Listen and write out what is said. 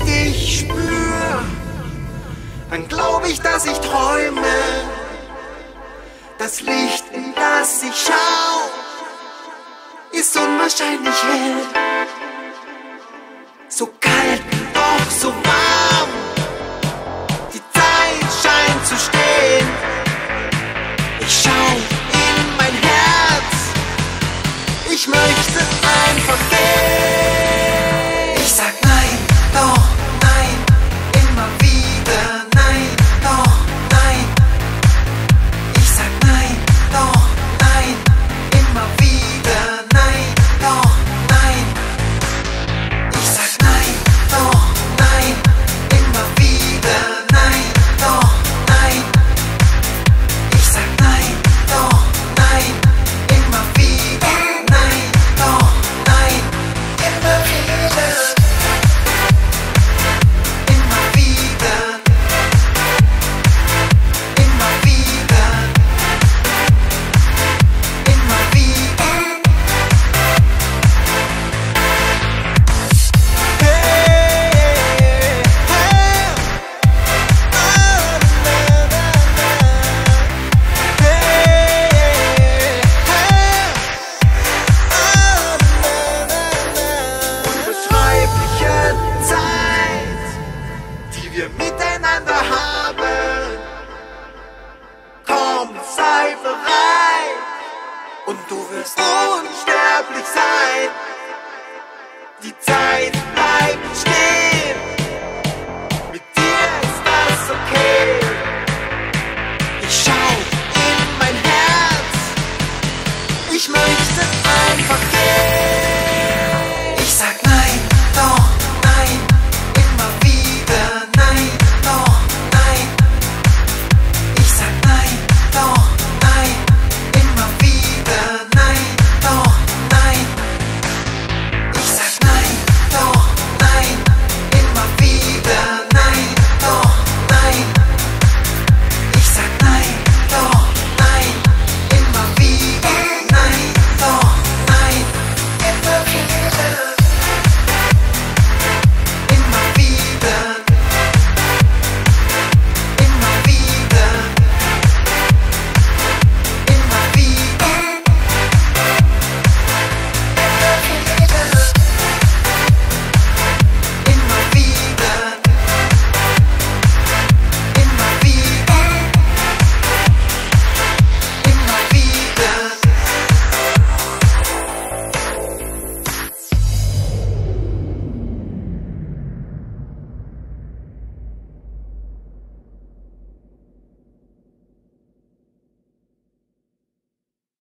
dich spür, dann glaub ich, dass ich träume. Das Licht, in das ich schau, ist unwahrscheinlich hell. So kalt, doch so warm. Die Zeit scheint zu stehen. Ich schau in mein Herz. Ich möchte einfach gehen. Ich sag nein, doch nein, immer wieder nein, doch nein. Ich sag nein, doch nein, immer wieder nein, doch nein. Ich sag nein, doch nein, immer wieder nein, doch nein. Ich sag nein, doch nein, immer wieder nein, doch nein. Immer wieder, immer wieder, immer wieder, immer wieder. Unbeschreibliche Zeit, die wir miteinander haben. Komm, sei bereit und du wirst